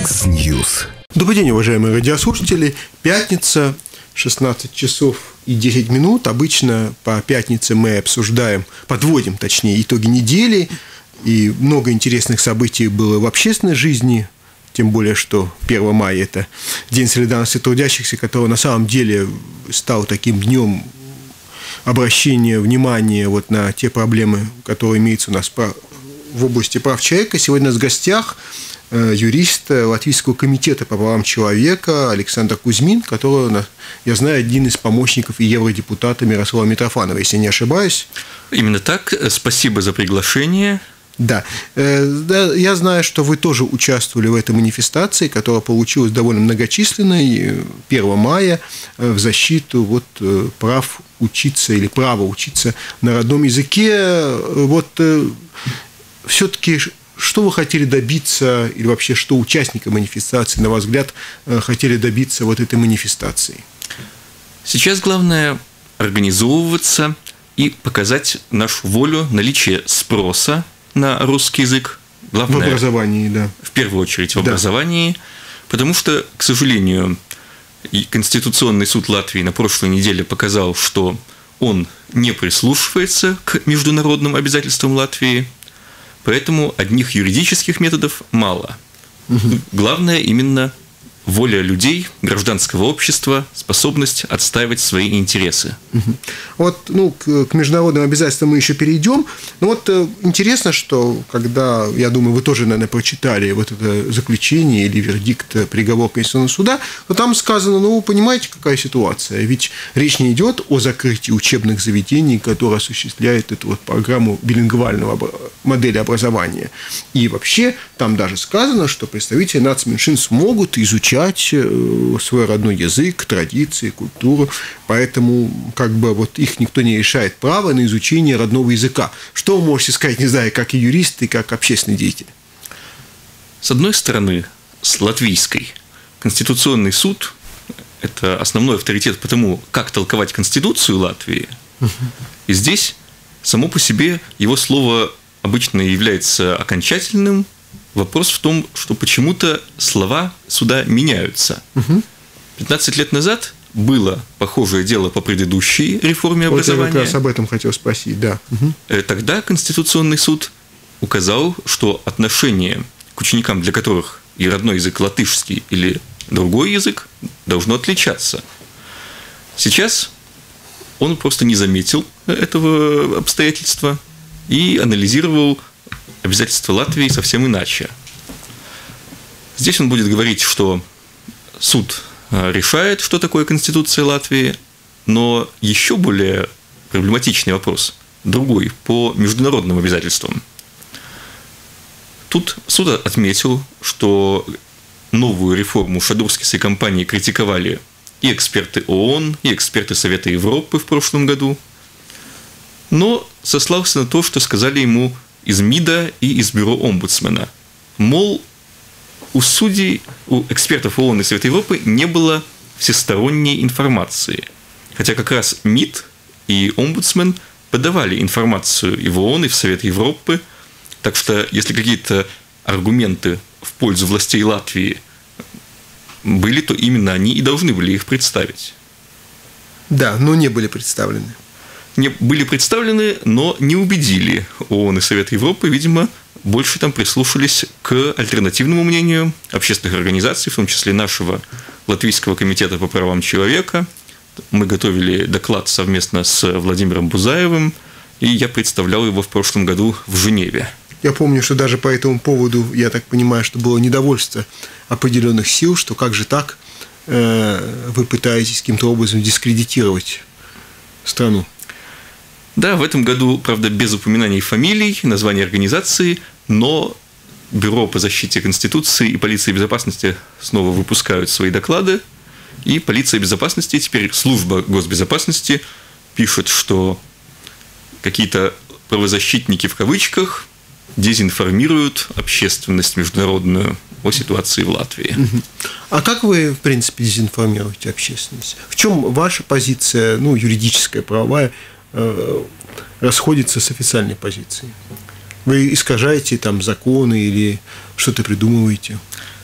Яндекс.Ньюс. Добрый день, уважаемые радиослушатели. Пятница, 16 часов и 10 минут. Обычно по пятницам мы подводим итоги недели. И много интересных событий было в общественной жизни. Тем более, что 1 мая – это День солидарности трудящихся, который на самом деле стал таким днем обращения внимания на те проблемы, которые имеются у нас в области прав человека. Сегодня у нас в гостях юрист Латвийского комитета по правам человека Александр Кузьмин, который, я знаю, один из помощников и евродепутата Мирослава Митрофанова, если не ошибаюсь. Именно так. Спасибо за приглашение. Да, я знаю, что вы тоже участвовали в этой манифестации, которая получилась довольно многочисленной 1 мая в защиту прав учиться или права учиться на родном языке. Все-таки что вы хотели добиться, или вообще что участники манифестации, на ваш взгляд, хотели добиться этой манифестации? Сейчас главное организовываться и показать нашу волю, наличие спроса на русский язык. Главное, в образовании, да. В первую очередь в образовании, потому что, к сожалению, Конституционный суд Латвии на прошлой неделе показал, что он не прислушивается к международным обязательствам Латвии, поэтому одних юридических методов мало. Главное именно воля людей, гражданского общества, способность отстаивать свои интересы. К международным обязательствам мы еще перейдем. Но интересно, что когда, я думаю, вы тоже, наверное, прочитали это заключение или вердикт приговора Конституционного суда, то там сказано, понимаете, какая ситуация? Ведь речь не идет о закрытии учебных заведений, которые осуществляют эту программу билингвального модели образования. И вообще там даже сказано, что представители нацменьшинств могут изучать свой родной язык, традиции, культуру, поэтому их никто не лишает права на изучение родного языка. Что вы можете сказать, не знаю, как и юрист, и как общественный деятель? С одной стороны, с латвийской, Конституционный суд – это основной авторитет по тому, как толковать Конституцию Латвии, и здесь само по себе его слово обычно является окончательным. Вопрос в том, что почему-то слова суда меняются. 15 лет назад было похожее дело по предыдущей реформе образования. Я как раз об этом хотел спросить, да. Тогда Конституционный суд указал, что отношение к ученикам, для которых и родной язык латышский или другой язык, должно отличаться. Сейчас он просто не заметил этого обстоятельства и анализировал обязательства Латвии совсем иначе. Здесь он будет говорить, что суд решает, что такое Конституция Латвии, но еще более проблематичный вопрос, другой, по международным обязательствам. Тут суд отметил, что новую реформу Шадурскисой компании критиковали и эксперты ООН, и эксперты Совета Европы в прошлом году, но сослался на то, что сказали ему из МИДа и из бюро омбудсмена. Мол, у судей, у экспертов ООН и Совета Европы не было всесторонней информации. Хотя как раз МИД и омбудсмен подавали информацию и в ООН, и в Совет Европы. Так что, если какие-то аргументы в пользу властей Латвии были, то именно они и должны были их представить. Да, но не были представлены. Были представлены, но не убедили ООН и Совет Европы. Видимо, больше там прислушались к альтернативному мнению общественных организаций, в том числе нашего Латвийского комитета по правам человека. Мы готовили доклад совместно с Владимиром Бузаевым, и я представлял его в прошлом году в Женеве. Я помню, что даже по этому поводу, я так понимаю, что было недовольство определенных сил, что как же так вы пытаетесь каким-то образом дискредитировать страну. Да, в этом году, правда, без упоминаний фамилий, названий организации, но Бюро по защите Конституции и Полиция безопасности снова выпускают свои доклады, и Полиция безопасности, теперь служба госбезопасности, пишет, что какие-то правозащитники в кавычках дезинформируют общественность международную о ситуации в Латвии. А как вы, в принципе, дезинформируете общественность? В чем ваша позиция, юридическая, правовая, расходится с официальной позицией? Вы искажаете законы или что-то придумываете?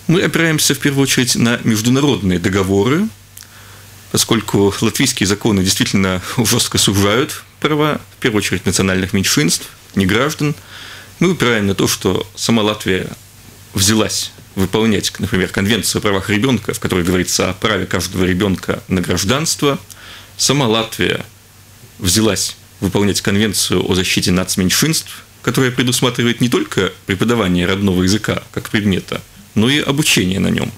Мы опираемся в первую очередь на международные договоры, поскольку латвийские законы действительно жестко сужают права, в первую очередь, национальных меньшинств, неграждан. Мы упираем на то, что сама Латвия взялась выполнять, например, Конвенцию о правах ребенка, в которой говорится о праве каждого ребенка на гражданство. Сама Латвия взялась выполнять Конвенцию о защите нацменьшинств, которая предусматривает не только преподавание родного языка как предмета, но и обучение на нем.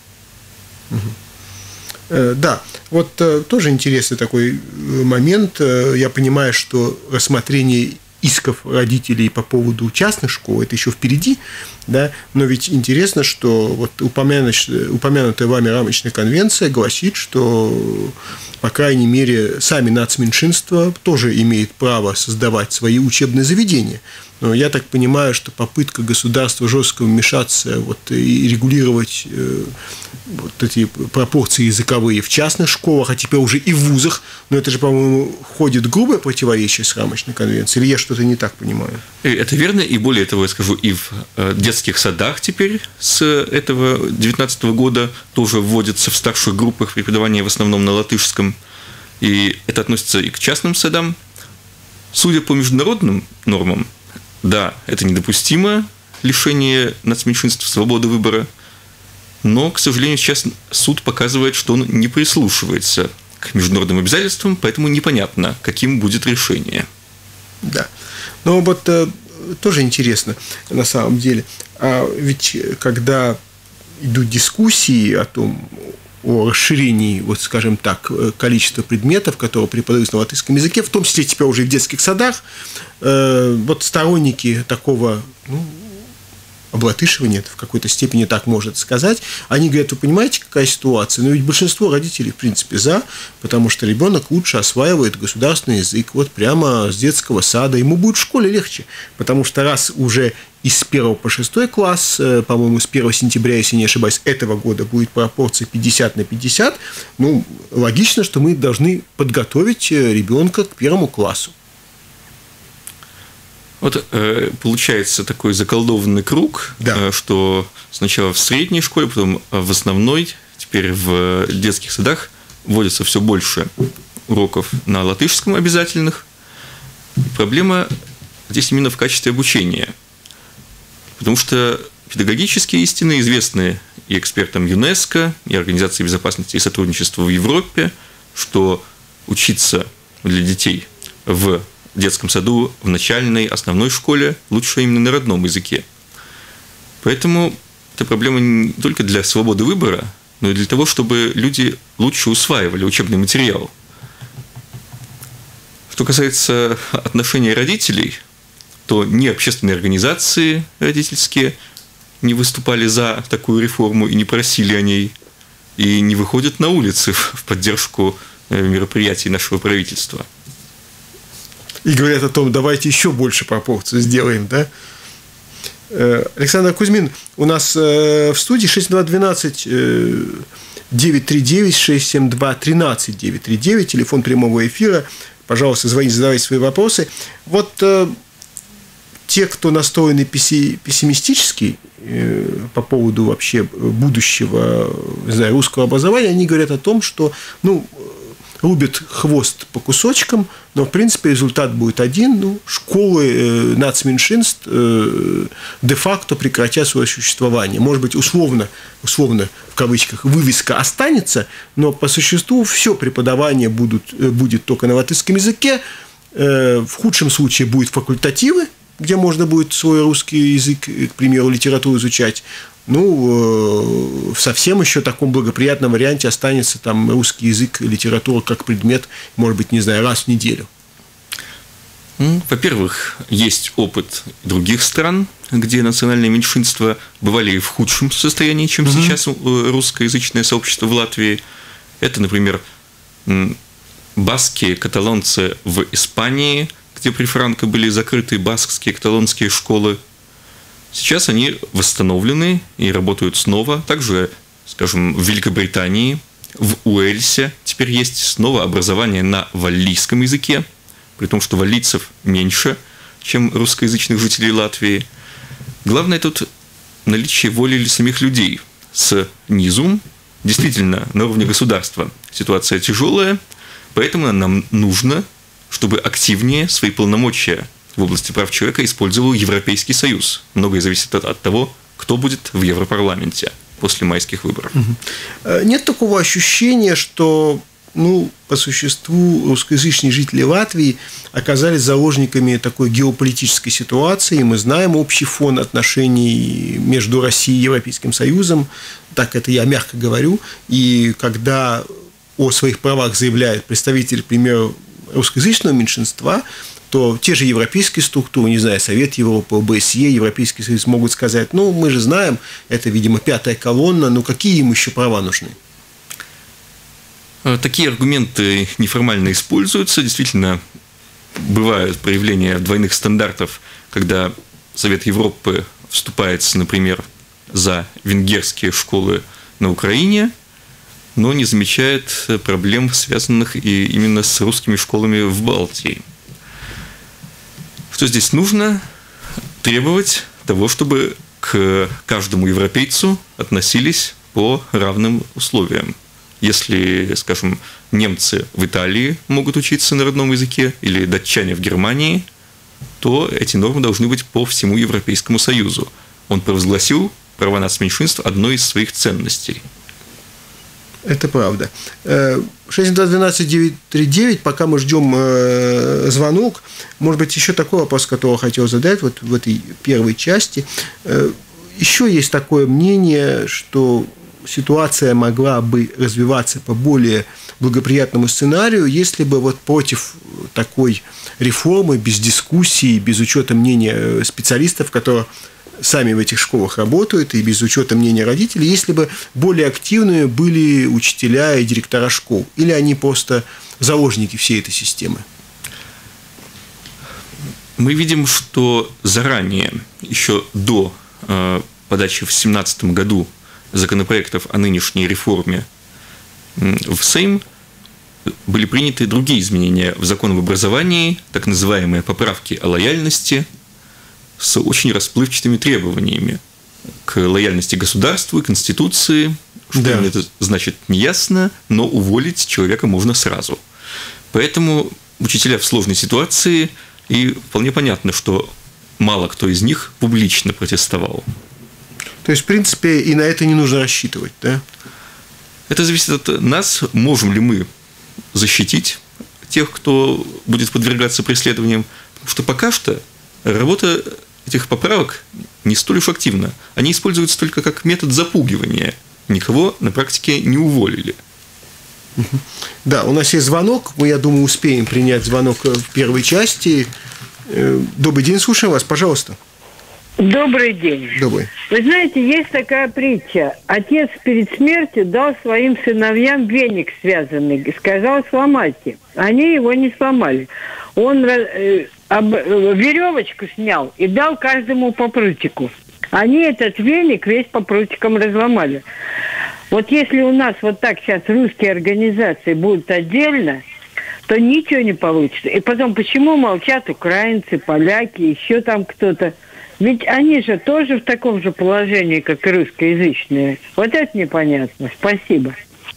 Да, вот тоже интересный такой момент. Я понимаю, что рассмотрение исков родителей по поводу частных школ, это еще впереди, да, но ведь интересно, что вот упомянутая вами рамочная конвенция гласит, что, по крайней мере, сами нацменьшинства тоже имеют право создавать свои учебные заведения. Но я так понимаю, что попытка государства жестко вмешаться и регулировать вот эти пропорции языковые в частных школах, а теперь уже и в вузах, но это же, по-моему, входит в грубое противоречие с рамочной конвенцией, или я что-то не так понимаю? Это верно, и более того, я скажу, и в детских садах теперь с этого 2019 года тоже вводятся в старших группах преподавание в основном на латышском, и это относится и к частным садам. Судя по международным нормам, да, это недопустимо, лишение нацменьшинств свободы выбора, но, к сожалению, сейчас суд показывает, что он не прислушивается к международным обязательствам, поэтому непонятно, каким будет решение. Да, но вот тоже интересно, на самом деле, ведь когда идут дискуссии о расширении, вот скажем так, количества предметов, которые преподаются на латышском языке, в том числе теперь уже и в детских садах, вот сторонники такого, облатышивания, в какой-то степени так можно сказать, они говорят: вы понимаете, какая ситуация? Но ведь большинство родителей, в принципе, за, потому что ребенок лучше осваивает государственный язык, вот прямо с детского сада, ему будет в школе легче, потому что раз уже из 1 по 6 класс, по-моему, с 1 сентября, если не ошибаюсь, этого года будет пропорция 50/50, логично, что мы должны подготовить ребенка к 1 классу. Вот получается такой заколдованный круг, да, что сначала в средней школе, потом в основной, теперь в детских садах вводится все больше уроков на латышском обязательных. Проблема здесь именно в качестве обучения, потому что педагогические истины известны и экспертам ЮНЕСКО, и Организации безопасности и сотрудничества в Европе, что учиться для детей в детском саду, в начальной, основной школе лучше именно на родном языке. Поэтому это проблема не только для свободы выбора, но и для того, чтобы люди лучше усваивали учебный материал. Что касается отношений родителей, то ни общественные организации родительские не выступали за такую реформу и не просили о ней, и не выходят на улицы в поддержку мероприятий нашего правительства. И говорят о том, давайте еще больше пропорций сделаем, да? Александр Кузьмин, у нас в студии 6212-939-672-13-939, телефон прямого эфира. Пожалуйста, звоните, задавайте свои вопросы. Вот те, кто настроены пессимистически по поводу вообще будущего, не знаю, русского образования, они говорят о том, что, рубят хвост по кусочкам, но, в принципе, результат будет один. Школы нацменьшинств де-факто прекратят свое существование. Может быть, условно, в кавычках, вывеска останется, но по существу все преподавание будет только на латышском языке. В худшем случае будут факультативы, где можно будет свой русский язык, к примеру, литературу изучать. В совсем еще таком благоприятном варианте останется там русский язык, литература как предмет, может быть, не знаю, раз в неделю. Во-первых, есть опыт других стран, где национальные меньшинства бывали в худшем состоянии, чем сейчас русскоязычное сообщество в Латвии. Это, например, баски, каталонцы в Испании, где при Франко были закрыты баскские, каталонские школы. Сейчас они восстановлены и работают снова. Также, скажем, в Великобритании, в Уэльсе теперь есть снова образование на валлийском языке, при том, что валлийцев меньше, чем русскоязычных жителей Латвии. Главное тут наличие воли самих людей снизу. Действительно, на уровне государства ситуация тяжелая, поэтому нам нужно, чтобы активнее свои полномочия в области прав человека использовал Европейский Союз. Многое зависит от того, кто будет в Европарламенте после майских выборов. Нет такого ощущения, что, по существу, русскоязычные жители Латвии оказались заложниками такой геополитической ситуации. Мы знаем общий фон отношений между Россией и Европейским Союзом. Так это я мягко говорю. И когда о своих правах заявляет представитель, к примеру, русскоязычного меньшинства, то те же европейские структуры, не знаю, Совет Европы, ОБСЕ, Европейский Союз могут сказать, мы же знаем, это, видимо, пятая колонна, какие им еще права нужны? Такие аргументы неформально используются. Действительно, бывают проявления двойных стандартов, когда Совет Европы вступается, например, за венгерские школы на Украине, но не замечает проблем, связанных и именно с русскими школами в Балтии. Что здесь нужно? Требовать того, чтобы к каждому европейцу относились по равным условиям. Если, скажем, немцы в Италии могут учиться на родном языке или датчане в Германии, то эти нормы должны быть по всему Европейскому Союзу. Он провозгласил права нацменьшинств одной из своих ценностей. Это правда. 622-12-939, пока мы ждем звонок, может быть, еще такой вопрос, который я хотел задать вот в этой первой части. Еще есть такое мнение, что ситуация могла бы развиваться по более благоприятному сценарию, если бы вот против такой реформы, без дискуссий, без учета мнения специалистов, которые сами в этих школах работают, и без учета мнения родителей, если бы более активными были учителя и директора школ, или они просто заложники всей этой системы? Мы видим, что заранее, еще до подачи в 2017 году законопроектов о нынешней реформе в Сейм, были приняты другие изменения в закон об образовании, так называемые поправки о лояльности, с очень расплывчатыми требованиями к лояльности государству и Конституции. Что именно это значит, неясно, но уволить человека можно сразу. Поэтому учителя в сложной ситуации, и вполне понятно, что мало кто из них публично протестовал. То есть, в принципе, и на это не нужно рассчитывать, да? Это зависит от нас, можем ли мы защитить тех, кто будет подвергаться преследованиям. Потому что пока что работа этих поправок не столь уж активна. Они используются только как метод запугивания. Никого на практике не уволили. Да, у нас есть звонок. Мы, я думаю, успеем принять звонок в первой части. Добрый день, слушаем вас, пожалуйста. Добрый день. Добрый. Вы знаете, есть такая притча. Отец перед смертью дал своим сыновьям веник связанный. Сказал, сломайте. Они его не сломали. Он веревочку снял и дал каждому по прутику. Они этот веник весь по прутикам разломали. Вот если у нас вот так сейчас русские организации будут отдельно, то ничего не получится. И потом, почему молчат украинцы, поляки, еще там кто-то? Ведь они же тоже в таком же положении, как и русскоязычные. Вот это непонятно. Спасибо.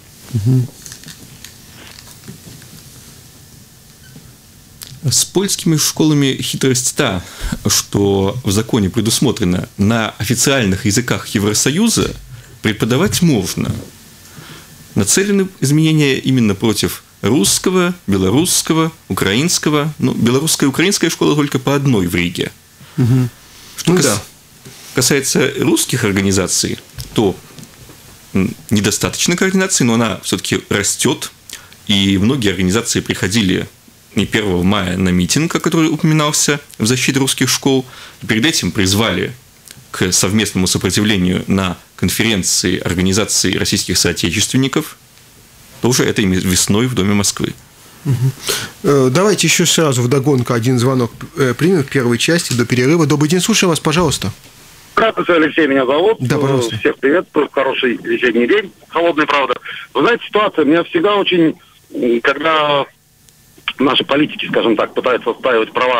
С польскими школами хитрость та, что в законе предусмотрено на официальных языках Евросоюза преподавать можно. Нацелены изменения именно против русского, белорусского, украинского. Белорусская и украинская школа только по одной в Риге. Что касается русских организаций, то недостаточно координации, но она все-таки растет, и многие организации приходили не 1 мая на митинг, который упоминался в защиту русских школ, и перед этим призвали к совместному сопротивлению на конференции организации российских соотечественников, тоже этой весной в Доме Москвы. Давайте еще сразу вдогонку один звонок примем в первой части до перерыва. Добрый день, слушаем вас, пожалуйста. Здравствуйте, Алексей, меня зовут. Да, пожалуйста. Всех приветствую, хороший весенний день, холодный, правда. Вы знаете, ситуация меня всегда очень, когда наши политики, скажем так, пытаются отстаивать права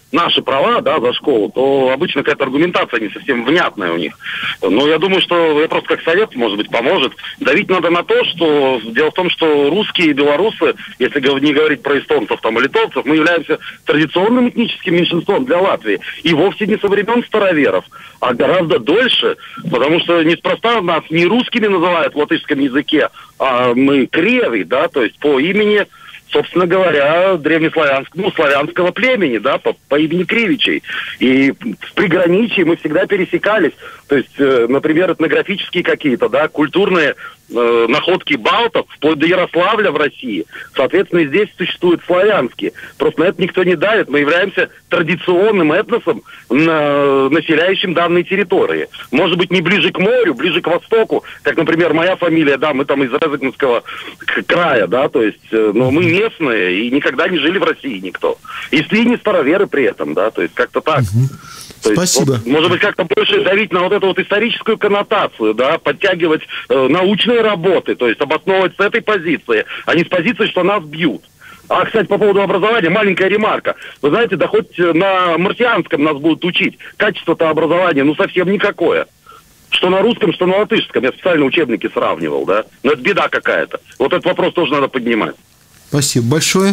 наши права, да, за школу, то обычно какая-то аргументация не совсем внятная у них. Но я думаю, что я просто как совет, может быть, поможет. Давить надо на то, что дело в том, что русские и белорусы, если не говорить про эстонцев там, и литовцев, мы являемся традиционным этническим меньшинством для Латвии. И вовсе не со времен староверов, а гораздо дольше, потому что неспроста нас не русскими называют в латышском языке, а мы креви, да, то есть по имени, собственно говоря, славянского племени, да, по имени Кривичей. И в приграничье мы всегда пересекались. То есть, например, этнографические какие-то, да, культурные находки балтов, вплоть до Ярославля в России. Соответственно, и здесь существуют славянские. Просто на это никто не давит. Мы являемся традиционным этносом, населяющим данные территории. Может быть, не ближе к морю, ближе к востоку, как, например, моя фамилия, да, мы там из Резекнского края, да, то есть, но мы местные и никогда не жили в России никто. Если не староверы при этом, да, то есть как-то так. То Спасибо. есть, вот, может быть, как-то больше давить на вот эту вот историческую коннотацию, да, подтягивать научные работы, то есть обосновывать с этой позиции, а не с позиции, что нас бьют. А, кстати, по поводу образования, маленькая ремарка. Вы знаете, да хоть на марсианском нас будут учить, качество-то образования, ну, совсем никакое. Что на русском, что на латышском. Я специально учебники сравнивал, да. Но это беда какая-то. Вот этот вопрос тоже надо поднимать. Спасибо большое.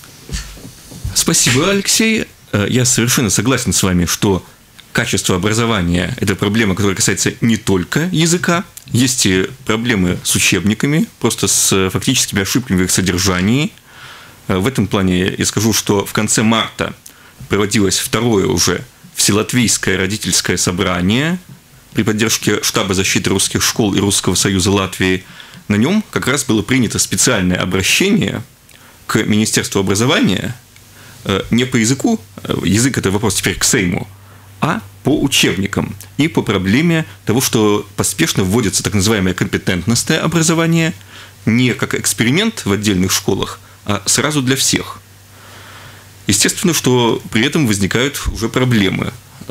Спасибо, Алексей. Я совершенно согласен с вами, что качество образования – это проблема, которая касается не только языка. Есть и проблемы с учебниками, просто с фактическими ошибками в их содержании. В этом плане я скажу, что в конце марта проводилось второе уже Вселатвийское родительское собрание при поддержке Штаба защиты русских школ и Русского союза Латвии. На нем как раз было принято специальное обращение к Министерству образования не по языку, язык – это вопрос теперь к Сейму, а по учебникам и по проблеме того, что поспешно вводится так называемое компетентностное образование не как эксперимент в отдельных школах, а сразу для всех. Естественно, что при этом возникают уже проблемы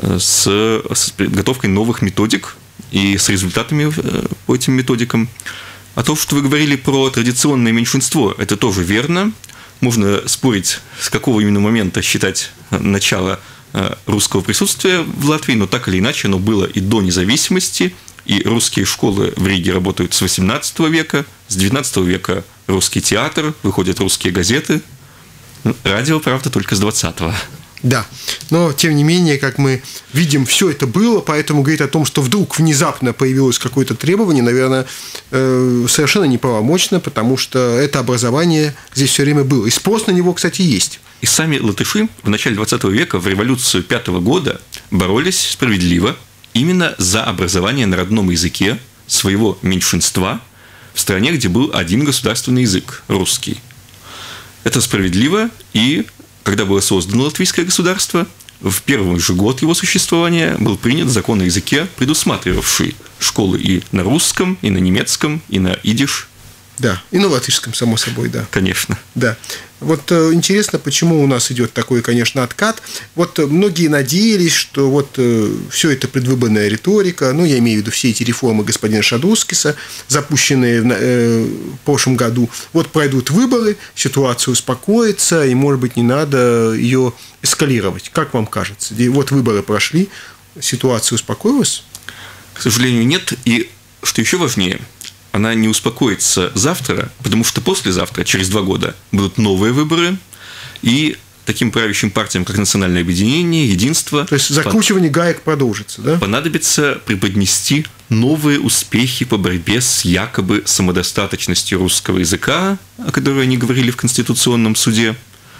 с подготовкой новых методик и с результатами по этим методикам. А то, что вы говорили про традиционное меньшинство, это тоже верно. Можно спорить, с какого именно момента считать начало русского присутствия в Латвии, но так или иначе оно было и до независимости, и русские школы в Риге работают с XVIII века, с XIX века русский театр, выходят русские газеты, радио, правда, только с XX. Да, но тем не менее, как мы видим, все это было, поэтому говорить о том, что вдруг внезапно появилось какое-то требование, наверное, совершенно неправомочно, потому что это образование здесь все время было. И спрос на него, кстати, есть. И сами латыши в начале XX века в революцию 5 года боролись справедливо именно за образование на родном языке своего меньшинства в стране, где был один государственный язык – русский. Это справедливо, и когда было создано латвийское государство, в первый же год его существования был принят закон о языке, предусматривавший школы и на русском, и на немецком, и на идиш. Да, и на латышском, само собой, да. Конечно. Да. Вот интересно, почему у нас идет такой, конечно, откат. Вот многие надеялись, что вот все это предвыборная риторика, ну, я имею в виду все эти реформы господина Шадурскиса, запущенные в прошлом году, вот пройдут выборы, ситуация успокоится, и, может быть, не надо ее эскалировать. Как вам кажется? И вот выборы прошли, ситуация успокоилась? К сожалению, нет. И, что еще важнее, она не успокоится завтра, потому что послезавтра, через 2 года, будут новые выборы, и таким правящим партиям, как Национальное объединение, Единство... То есть закручивание гаек продолжится, да? Понадобится преподнести новые успехи по борьбе с якобы самодостаточностью русского языка, о которой они говорили в Конституционном суде,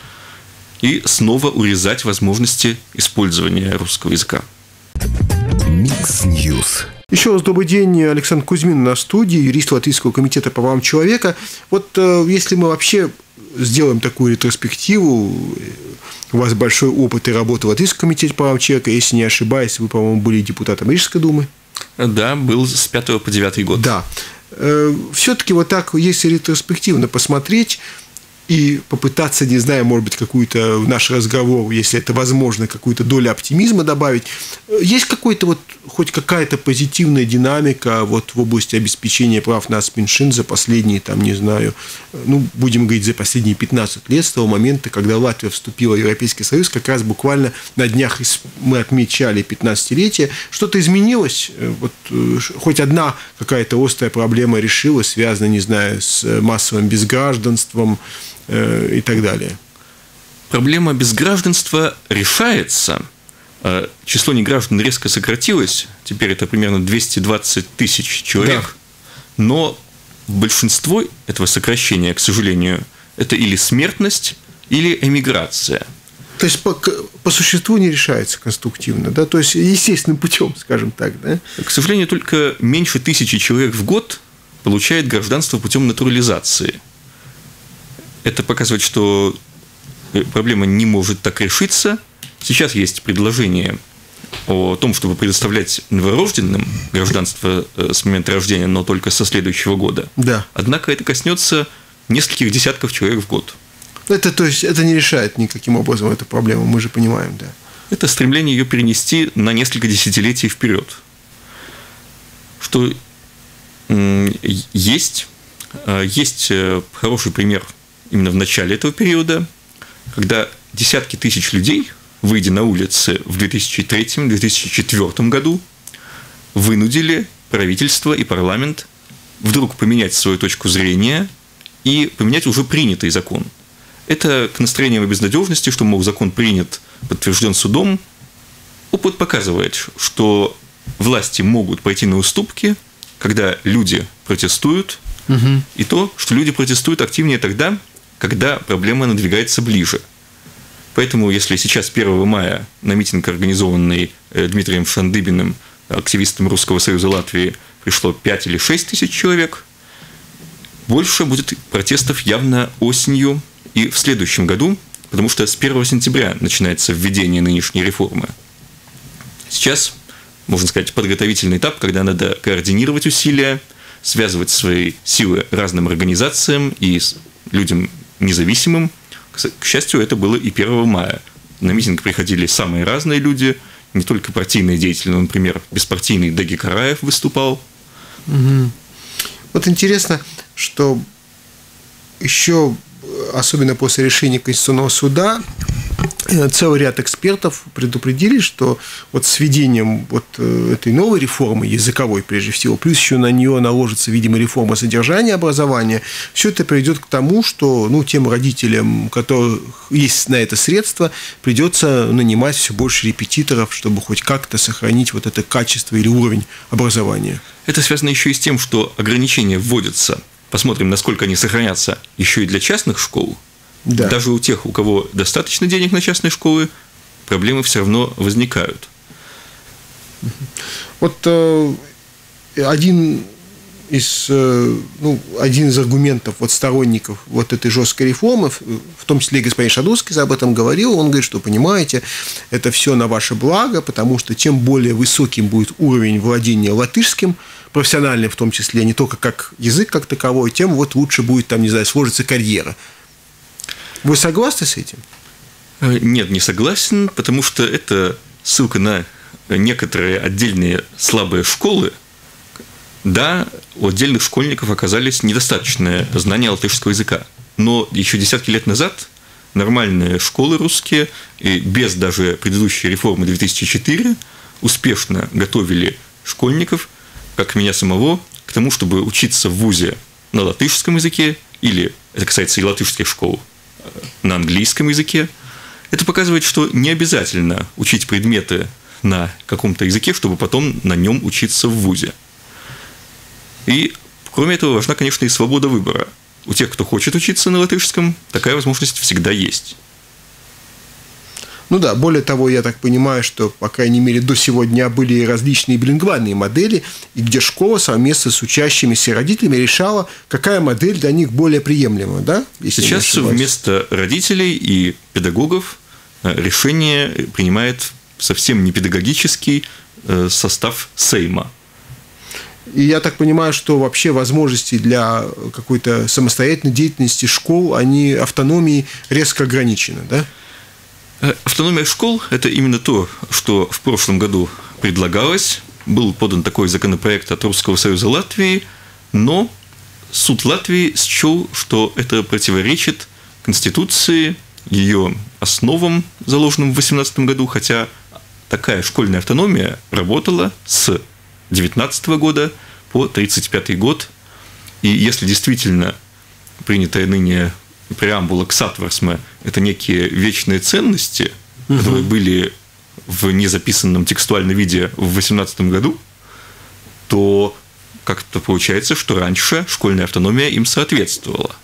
и снова урезать возможности использования русского языка. Микс Ньюс. Еще раз добрый день, Александр Кузьмин на студии, юрист Латвийского комитета по правам человека. Вот если мы вообще сделаем такую ретроспективу, у вас большой опыт и работы в Латвийском комитете по правам человека, если не ошибаюсь, вы, по-моему, были депутатом Рижской думы. Да, был с 5 по 9 год. Да. Все-таки вот так, если ретроспективно посмотреть, и попытаться, не знаю, может быть, какую-то в наш разговор, если это возможно, какую-то долю оптимизма добавить. Есть какой-то вот, хоть какая-то позитивная динамика вот в области обеспечения прав нацменьшин за последние, там, не знаю, ну, будем говорить, за последние 15 лет, с того момента, когда Латвия вступила в Европейский Союз, как раз буквально на днях мы отмечали 15-летие. Что-то изменилось? Вот, хоть одна какая-то острая проблема решилась, связанная, не знаю, с массовым безгражданством, и так далее. Проблема безгражданства решается. Число неграждан резко сократилось. Теперь это примерно 220 тысяч человек. Да. Но большинство этого сокращения, к сожалению, это или смертность, или эмиграция. То есть по существу не решается конструктивно, да? То есть естественным путем, скажем так, да? К сожалению, только меньше 1000 человек в год получает гражданство путем натурализации. Это показывает, что проблема не может так решиться. Сейчас есть предложение о том, чтобы предоставлять новорожденным гражданство с момента рождения, но только со следующего года. Да. Однако это коснется нескольких десятков человек в год. То есть это не решает никаким образом эту проблему, мы же понимаем, да. Это стремление ее перенести на несколько десятилетий вперед. Что есть хороший пример именно в начале этого периода, когда десятки тысяч людей, выйдя на улицы в 2003-2004 году, вынудили правительство и парламент вдруг поменять свою точку зрения и поменять уже принятый закон. Это к настроениям о безнадежности, что, мол, закон принят, подтвержден судом. Опыт показывает, что власти могут пойти на уступки, когда люди протестуют, и то, что люди протестуют активнее тогда, когда проблема надвигается ближе. Поэтому, если сейчас 1 мая на митинг, организованный Дмитрием Шандыбиным, активистом Русского Союза Латвии, пришло 5 или 6 тысяч человек, больше будет протестов явно осенью и в следующем году, потому что с 1 сентября начинается введение нынешней реформы. Сейчас, можно сказать, подготовительный этап, когда надо координировать усилия, связывать свои силы разным организациям и людям независимым. К счастью, это было и 1 мая. На митинг приходили самые разные люди, не только партийные деятели, но, например, беспартийный Даги Караев выступал. Угу. Вот интересно, что еще, особенно после решения Конституционного суда, целый ряд экспертов предупредили, что вот с введением вот этой новой реформы, языковой прежде всего, плюс еще на нее наложится, видимо, реформа содержания образования, все это приведет к тому, что тем родителям, у которых есть на это средства, придется нанимать все больше репетиторов, чтобы хоть как-то сохранить вот это качество или уровень образования. Это связано еще и с тем, что ограничения вводятся. Посмотрим, насколько они сохранятся еще и для частных школ. Да. Даже у тех, у кого достаточно денег на частные школы, проблемы все равно возникают. Вот один из аргументов сторонников вот этой жесткой реформы, в том числе и господин Шадурский об этом говорил, он говорит, что, понимаете, это все на ваше благо, потому что чем более высоким будет уровень владения латышским, профессиональным в том числе, не только как язык как таковой, тем лучше будет, сложится карьера. Вы согласны с этим? Нет, не согласен, потому что это ссылка на некоторые отдельные слабые школы. Да, у отдельных школьников оказались недостаточные знания латышского языка. Но еще десятки лет назад нормальные школы русские, и без даже предыдущей реформы 2004, успешно готовили школьников, как меня самого, к тому, чтобы учиться в вузе на латышском языке, или, это касается и латышских школ, на английском языке. Это показывает, что не обязательно учить предметы на каком-то языке, чтобы потом на нем учиться в вузе. И, кроме этого, важна, конечно, и свобода выбора. У тех, кто хочет учиться на латышском, такая возможность всегда есть. Более того, я так понимаю, что, по крайней мере, до сего дня были различные билингвальные модели, и где школа совместно с учащимися и родителями решала, какая модель для них более приемлема, да? Сейчас вместо родителей и педагогов решение принимает совсем не педагогический состав Сейма. И я так понимаю, что вообще возможности для какой-то самостоятельной деятельности школ, они автономией резко ограничены, да? Автономия школ – это именно то, что в прошлом году предлагалось. Был подан такой законопроект от Русского союза Латвии, но суд Латвии счел, что это противоречит Конституции, ее основам, заложенным в 2018 году, хотя такая школьная автономия работала с 19 года по 1935 год. И если действительно принятая ныне преамбула Ксатварсме – это некие вечные ценности, которые были в незаписанном текстуальном виде в 2018 году, то как-то получается, что раньше школьная автономия им соответствовала.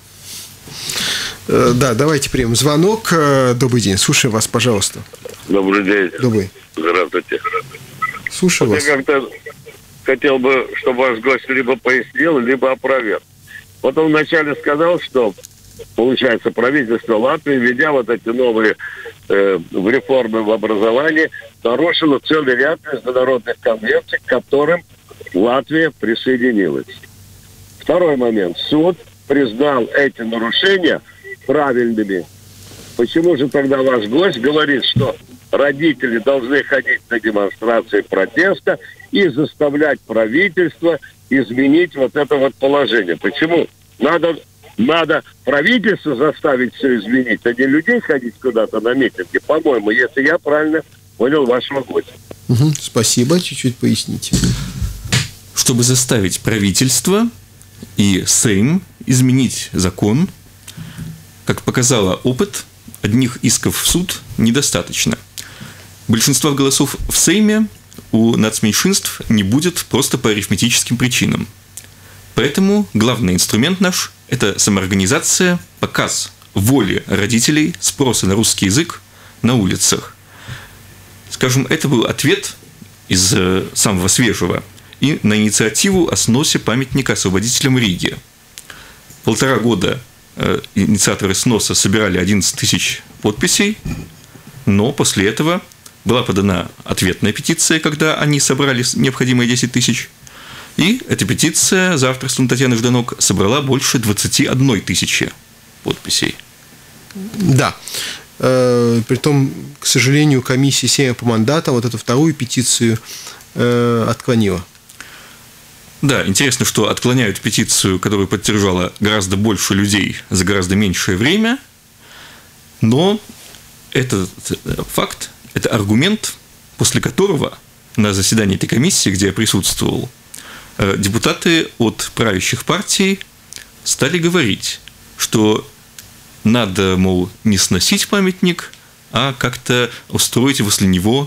Да, давайте примем звонок. Добрый день, слушаем вас, пожалуйста. Добрый день. Добрый. Здравствуйте. Слушаю вас. Я как-то хотел бы, чтобы ваш гость либо пояснил, либо опроверг. Вот он вначале сказал, что, получается, правительство Латвии, введя вот эти новые реформы в образовании, нарушило целый ряд международных конвенций, к которым Латвия присоединилась. Второй момент. Суд признал эти нарушения правильными. Почему же тогда ваш гость говорит, что родители должны ходить на демонстрации протеста и заставлять правительство изменить вот это вот положение? Почему? Надо правительство заставить все изменить, а не людей ходить куда-то на митинги, по-моему, если я правильно понял вашего гостя. Спасибо, чуть-чуть поясните. Чтобы заставить правительство и Сейм изменить закон, как показало опыт, одних исков в суд недостаточно. Большинства голосов в Сейме у нацменьшинств не будет просто по арифметическим причинам. Поэтому главный инструмент наш – это самоорганизация, показ воли родителей, спроса на русский язык на улицах. Скажем, это был ответ из самого свежего и на инициативу о сносе памятника освободителям Риги. 1,5 года инициаторы сноса собирали 11 тысяч подписей, но после этого была подана ответная петиция, когда они собрали необходимые 10 тысяч, и эта петиция за авторством Татьяны Жданок собрала больше 21 тысячи подписей. Да. Притом, к сожалению, комиссия Сейма по мандатам вот эту вторую петицию отклонила. Да, интересно, что отклоняют петицию, которую поддержало гораздо больше людей за гораздо меньшее время, но этот факт, это аргумент, после которого на заседании этой комиссии, где я присутствовал, депутаты от правящих партий стали говорить, что надо, мол, не сносить памятник, а как-то устроить возле него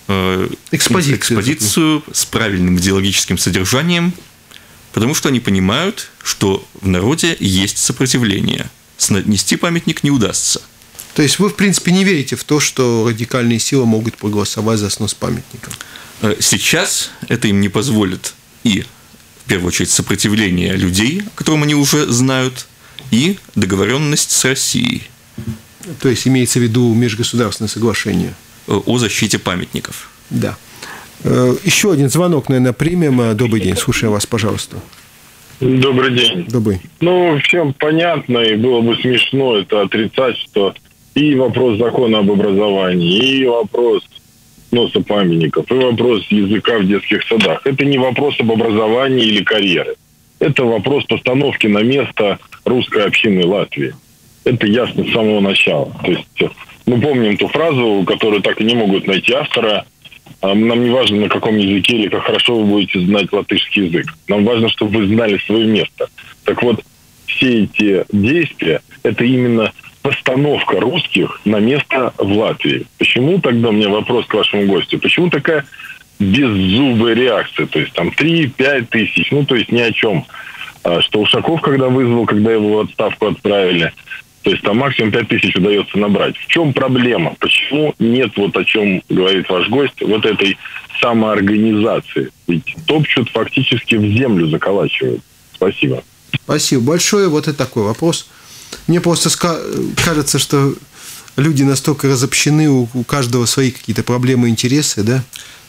экспозицию с правильным идеологическим содержанием, потому что они понимают, что в народе есть сопротивление. Снести памятник не удастся. То есть вы, в принципе, не верите в то, что радикальные силы могут проголосовать за снос памятника? Сейчас это им не позволит и, в первую очередь, сопротивление людей, о котором они уже знают, и договоренность с Россией. То есть имеется в виду межгосударственное соглашение? О защите памятников. Да. Еще один звонок, наверное, примем. Добрый день, слушаю вас, пожалуйста. Добрый день. Добрый. Ну, всем понятно, и было бы смешно это отрицать, что и вопрос закона об образовании, и вопрос сноса памятников, и вопрос языка в детских садах. Это не вопрос об образовании или карьере. Это вопрос постановки на место русской общины Латвии. Это ясно с самого начала. То есть мы помним ту фразу, которую так и не могут найти автора. Нам не важно, на каком языке или как хорошо вы будете знать латышский язык. Нам важно, чтобы вы знали свое место. Так вот, все эти действия – это именно постановка русских на место в Латвии. Почему тогда, у меня вопрос к вашему гостю, почему такая беззубая реакция? То есть там 3-5 тысяч, ну то есть ни о чем. Что Ушаков, когда вызвал, когда его в отставку отправили, то есть там максимум 5 тысяч удается набрать. В чем проблема? Почему нет, вот о чем говорит ваш гость, вот этой самоорганизации? Ведь топчут, фактически в землю заколачивают. Спасибо. Спасибо большое. Вот это такой вопрос. Мне просто кажется, что люди настолько разобщены, у каждого свои какие-то проблемы, интересы, да?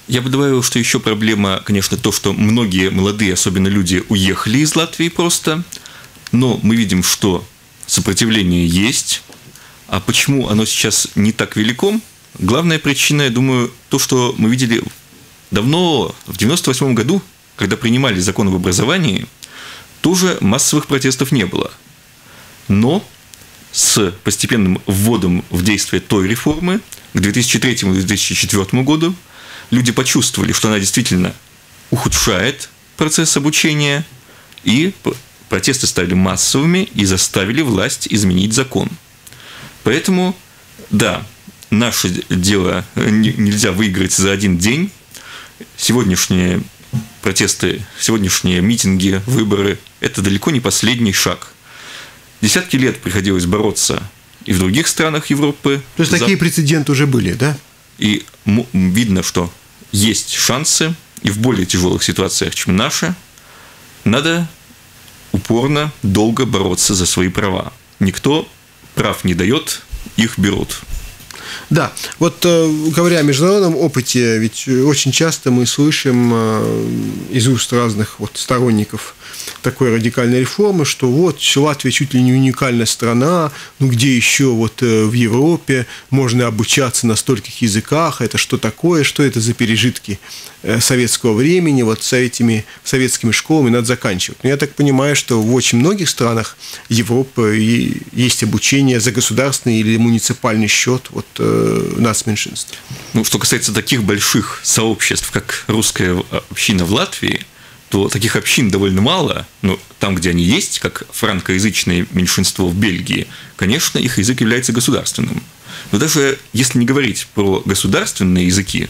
Я бы добавил, что еще проблема, конечно, то, что многие молодые, особенно люди, уехали из Латвии просто, но мы видим, что сопротивление есть. А почему оно сейчас не так велико? Главная причина, я думаю, то, что мы видели давно, в 1998 году, когда принимали закон об образовании, тоже массовых протестов не было. Но с постепенным вводом в действие той реформы к 2003-2004 году люди почувствовали, что она действительно ухудшает процесс обучения, и протесты стали массовыми и заставили власть изменить закон. Поэтому, да, наше дело нельзя выиграть за один день. Сегодняшние протесты, сегодняшние митинги, выборы – это далеко не последний шаг. Десятки лет приходилось бороться и в других странах Европы. То есть такие прецеденты уже были, да? И видно, что есть шансы, и в более тяжелых ситуациях, чем наша, надо упорно, долго бороться за свои права. Никто прав не дает, их берут. Да, вот говоря о международном опыте, ведь очень часто мы слышим из уст разных сторонников такой радикальной реформы, что вот Латвия чуть ли не уникальная страна, ну где еще в Европе можно обучаться на стольких языках, это что такое, что это за пережитки советского времени, с этими советскими школами надо заканчивать. Но я так понимаю, что в очень многих странах Европы есть обучение за государственный или муниципальный счет нацменьшинств. Ну, что касается таких больших сообществ, как русская община в Латвии, то таких общин довольно мало, но там, где они есть, как франкоязычное меньшинство в Бельгии, конечно, их язык является государственным. Но даже если не говорить про государственные языки,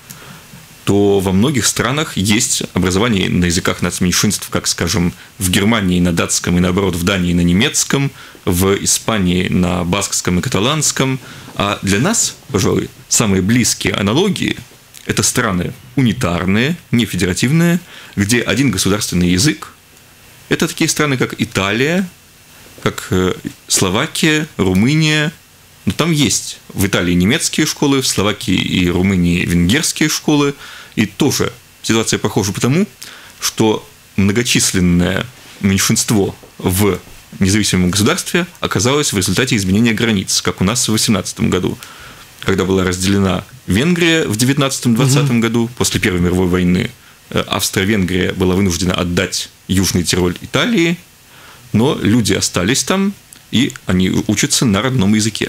то во многих странах есть образование на языках нацменьшинств, как, скажем, в Германии на датском и, наоборот, в Дании на немецком, в Испании на баскском и каталанском. А для нас, пожалуй, самые близкие аналогии – это страны унитарные, не федеративные, где один государственный язык. Это такие страны, как Италия, как Словакия, Румыния. Но там есть в Италии немецкие школы, в Словакии и Румынии венгерские школы. И тоже ситуация похожа потому, что многочисленное меньшинство в независимом государстве оказалось в результате изменения границ, как у нас в 18 году, когда была разделена Венгрия в 19-20 году, после Первой мировой войны. Австро-Венгрия была вынуждена отдать Южный Тироль Италии, но люди остались там, и они учатся на родном языке.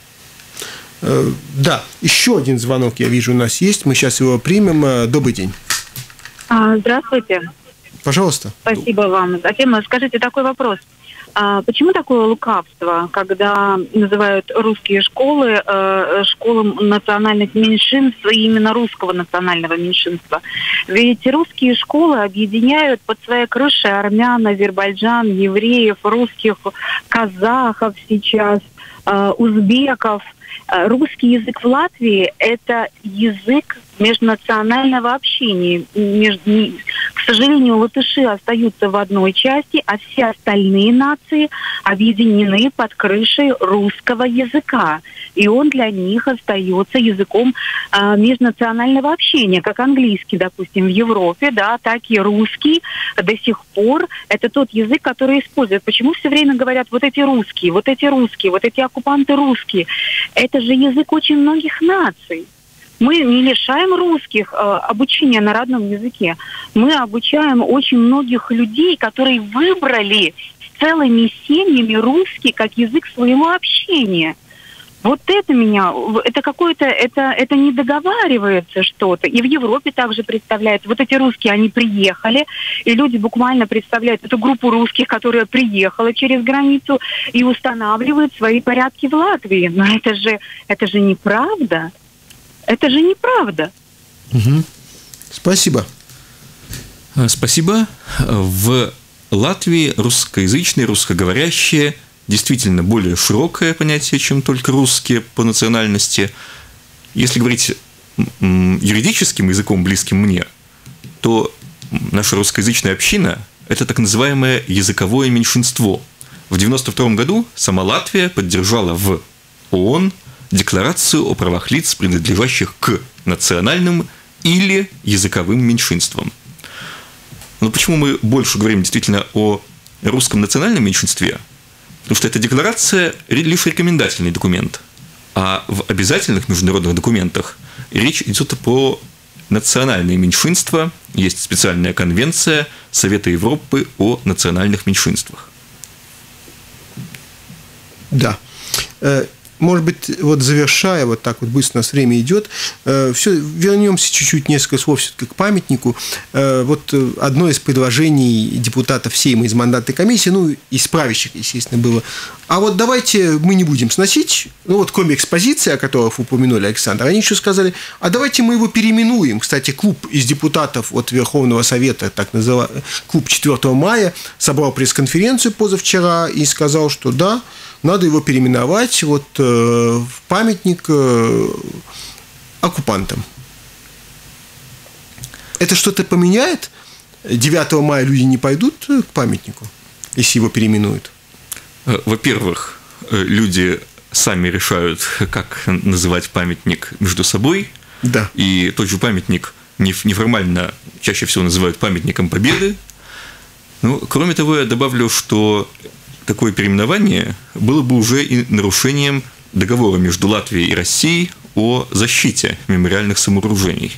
Да, еще один звонок, я вижу, у нас есть. Мы сейчас его примем. Добрый день. Здравствуйте. Пожалуйста. Спасибо вам. Затем скажите такой вопрос. Почему такое лукавство, когда называют русские школы школам национальных меньшинств и именно русского национального меньшинства? Ведь русские школы объединяют под своей крышей армян, азербайджан, евреев, русских, казахов сейчас, узбеков. Русский язык в Латвии – это язык межнационального общения. К сожалению, латыши остаются в одной части, а все остальные нации объединены под крышей русского языка. И он для них остается языком межнационального общения, как английский, допустим, в Европе, да, так и русский до сих пор. Это тот язык, который используют. Почему все время говорят вот эти русские, вот эти русские, вот эти оккупанты русские? Это же язык очень многих наций. Мы не лишаем русских обучения на родном языке. Мы обучаем очень многих людей, которые выбрали с целыми семьями русский как язык своего общения. Вот это меня, это какое-то, это не договаривается что-то. И в Европе также представляют, вот эти русские, они приехали, и люди буквально представляют эту группу русских, которая приехала через границу и устанавливает свои порядки в Латвии. Но это же неправда. Это же неправда. Угу. Спасибо. Спасибо. В Латвии русскоязычные, русскоговорящие действительно более широкое понятие, чем только русские по национальности. Если говорить юридическим языком, близким мне, то наша русскоязычная община – это так называемое языковое меньшинство. В 1992 году сама Латвия поддержала в ООН Декларацию о правах лиц, принадлежащих к национальным или языковым меньшинством. Но почему мы больше говорим действительно о русском национальном меньшинстве? Потому что эта декларация лишь рекомендательный документ, а в обязательных международных документах речь идет про национальные меньшинства, есть специальная конвенция Совета Европы о национальных меньшинствах. Да. Может быть, вот завершая, вот так вот быстро у нас время идет, все, вернемся чуть-чуть, несколько слов все-таки к памятнику. Вот одно из предложений депутатов Сейма из мандатной комиссии, ну, из правящих, естественно, было. А вот давайте мы не будем сносить, ну, вот кроме экспозиции, о которых упомянули Александр, они еще сказали, а давайте мы его переименуем. Кстати, клуб из депутатов от Верховного Совета, так называемый, клуб 4 мая, собрал пресс-конференцию позавчера и сказал, что да, надо его переименовать вот в памятник оккупантам. Это что-то поменяет? 9 мая люди не пойдут к памятнику, если его переименуют? Во-первых, люди сами решают, как называть памятник между собой. Да. И тот же памятник неформально чаще всего называют памятником Победы. Ну, кроме того, я добавлю, что такое переименование было бы уже и нарушением договора между Латвией и Россией о защите мемориальных самооружений.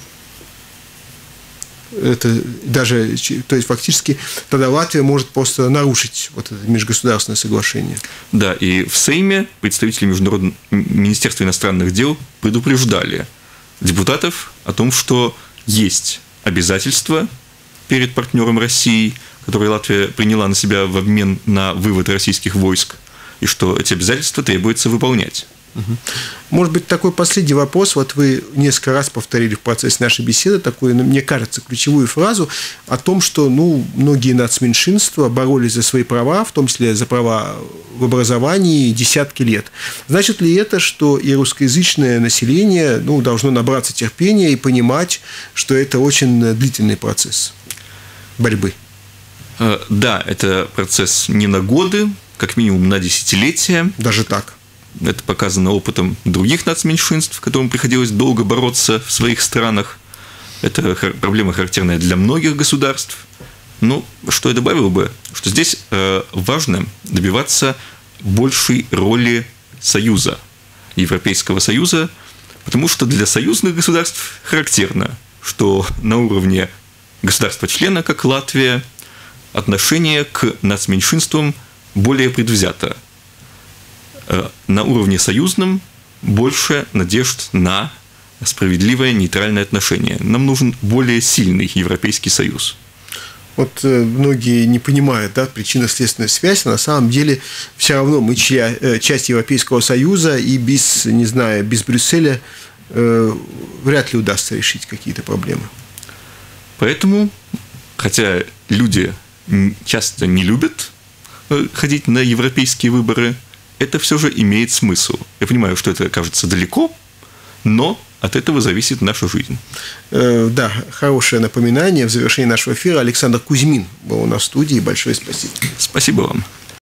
Это даже, то есть фактически тогда Латвия может просто нарушить вот это межгосударственное соглашение. Да, и в Сейме представители Министерства иностранных дел предупреждали депутатов о том, что есть обязательства перед партнером России, которые Латвия приняла на себя в обмен на вывод российских войск, и что эти обязательства требуется выполнять. Может быть, такой последний вопрос. Вот вы несколько раз повторили в процессе нашей беседы такую, мне кажется, ключевую фразу о том, что многие нацменьшинства боролись за свои права, в том числе за права в образовании, десятки лет. Значит ли это, что и русскоязычное население должно набраться терпения и понимать, что это очень длительный процесс борьбы? Да, это процесс не на годы, как минимум на десятилетия. Даже так? Это показано опытом других нацменьшинств, которым приходилось долго бороться в своих странах. Это проблема, характерная для многих государств. Ну, что я добавил бы, что здесь важно добиваться большей роли Союза, Европейского Союза, потому что для союзных государств характерно, что на уровне государства-члена, как Латвия, отношение к нацменьшинствам более предвзято. На уровне союзном больше надежд на справедливое нейтральное отношение. Нам нужен более сильный Европейский Союз. Вот многие не понимают, да, причинно-следственную связь, но на самом деле все равно мы часть Европейского Союза, и без Брюсселя вряд ли удастся решить какие-то проблемы. Поэтому, хотя люди часто не любят ходить на европейские выборы, это все же имеет смысл. Я понимаю, что это кажется далеко, но от этого зависит наша жизнь. Да, хорошее напоминание в завершении нашего эфира. Александр Кузьмин был у нас в студии. Большое спасибо. Спасибо вам.